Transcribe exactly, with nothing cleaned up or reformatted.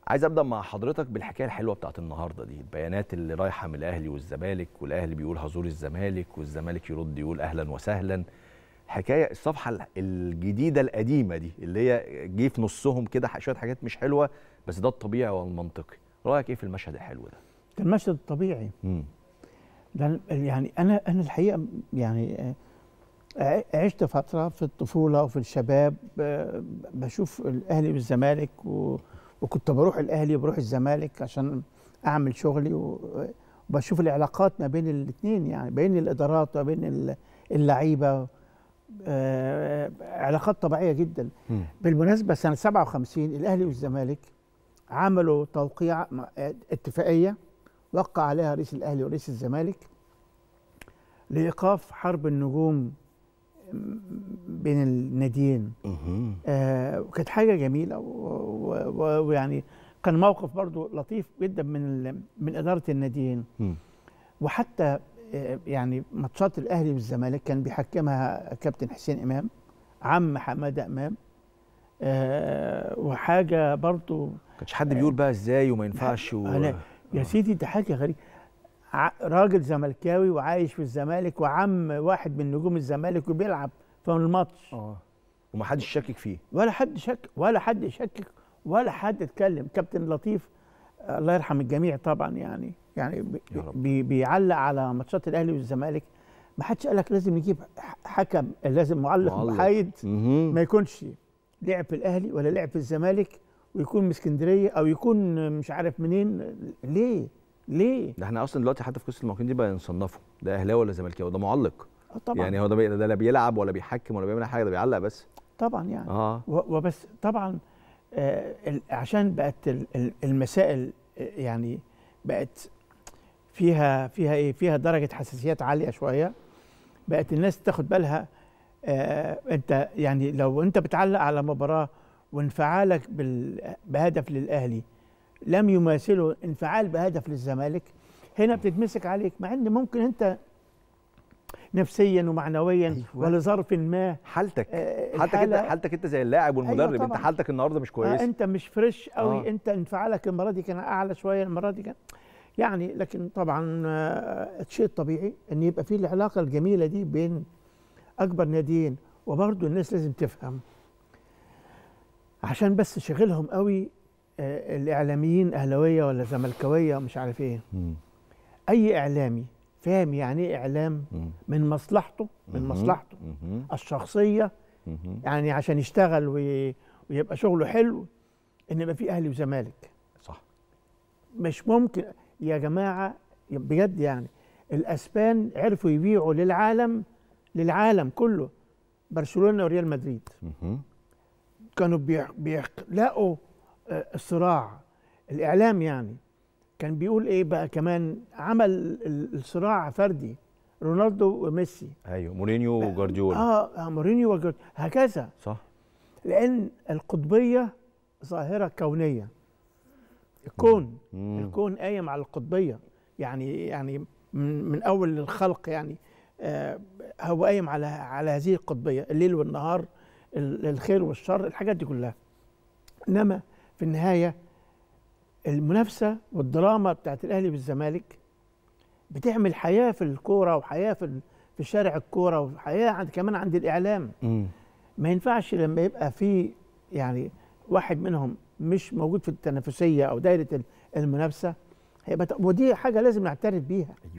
عايز ابدا مع حضرتك بالحكايه الحلوه بتاعت النهارده دي، البيانات اللي رايحه من الاهلي والزمالك، والاهلي بيقول هزور الزمالك والزمالك يرد يقول اهلا وسهلا. حكايه الصفحه الجديده القديمه دي اللي هي جه في نصهم كده شويه حاجات مش حلوه، بس ده الطبيعي والمنطقي. رايك ايه في المشهد الحلو ده؟ ده المشهد الطبيعي. امم ده يعني انا انا الحقيقه يعني عشت فتره في الطفوله وفي الشباب بشوف الاهلي والزمالك، وكنت بروح الاهلي وبروح الزمالك عشان اعمل شغلي، وبشوف العلاقات ما بين الاثنين، يعني بين الادارات وبين اللعيبه، علاقات طبيعيه جدا. م. بالمناسبه سنه سبعة وخمسين الاهلي والزمالك عملوا توقيع اتفاقيه وقع عليها رئيس الاهلي ورئيس الزمالك لايقاف حرب النجوم بين الناديين. آه وكانت حاجه جميله، ويعني كان موقف برضو لطيف جدا من من اداره الناديين. م. وحتى آه يعني ماتشات الاهلي والزمالك كان بيحكمها كابتن حسين امام، عم حماده امام. آه وحاجه برضو كانش حد بيقول بقى ازاي وما ينفعش و... أنا يا سيدي دي حاجه غريبه، راجل زملكاوي وعايش في الزمالك وعم واحد من نجوم الزمالك وبيلعب في الماتش، اه وما حدش شاكك فيه، ولا حد شك ولا حد يشكك ولا حد اتكلم. كابتن لطيف الله يرحم الجميع طبعا، يعني يعني بي بيعلق على ماتشات الاهلي والزمالك، ما حدش قال لك لازم نجيب حكم، لازم معلق محايد ما يكونش لعب في الاهلي ولا لعب في الزمالك ويكون من اسكندريه او يكون مش عارف منين. ليه؟ ليه؟ ده احنا اصلا دلوقتي حتى في قصه المواقين دي بقى نصنفه ده اهلاوي ولا زملكاوي، ده معلق طبعا. يعني هو ده بي... ده لا بيلعب ولا بيحكم ولا بيعمل حاجه، ده بيعلق بس طبعا يعني. اه وبس طبعا آه عشان بقت المسائل يعني بقت فيها فيها ايه فيها درجه حساسيات عاليه شويه، بقت الناس تاخد بالها. آه انت يعني لو انت بتعلق على مباراه وانفعالك بهدف للاهلي لم يماثله انفعال بهدف للزمالك، هنا بتتمسك عليك، مع ان ممكن انت نفسيا ومعنويا أيوة. ولظرف ما حالتك آه حالتك انت حالتك انت زي اللاعب والمدرب. أيوة انت حالتك النهارده مش كويسه، آه انت مش فريش قوي. آه. انت انفعالك المره دي كان اعلى شويه، المره دي كان يعني، لكن طبعا آه الشيء الطبيعي ان يبقى في العلاقه الجميله دي بين اكبر ناديين. وبرضه الناس لازم تفهم، عشان بس شغلهم قوي آه الاعلاميين اهلاويه ولا زملكاويه مش عارف ايه. م. اي اعلامي فاهم يعني ايه اعلام م. من مصلحته من م. مصلحته م. الشخصيه، م. يعني عشان يشتغل ويبقى شغله حلو ان يبقى في اهلي وزمالك. صح. مش ممكن يا جماعه بجد، يعني الاسبان عرفوا يبيعوا للعالم للعالم كله برشلونه وريال مدريد. م. كانوا بيخلقوا الصراع. الاعلام يعني كان بيقول ايه بقى كمان، عمل الصراع فردي، رونالدو وميسي. ايوه مورينيو وجوارديولا. اه مورينيو وجوارديولا هكذا. صح. لان القطبيه ظاهره كونيه. الكون مم. الكون قايم على القطبيه، يعني يعني من, من اول الخلق، يعني آه هو قايم على على هذه القطبيه، الليل والنهار، الخير والشر، الحاجات دي كلها. انما في النهايه المنافسه والدراما بتاعت الاهلي والزمالك بتعمل حياه في الكوره، وحياه في في شارع الكوره، وحياه عند كمان عند الاعلام. م. ما ينفعش لما يبقى في يعني واحد منهم مش موجود في التنافسيه او دايره المنافسه، هيبقى ودي حاجه لازم نعترف بيها.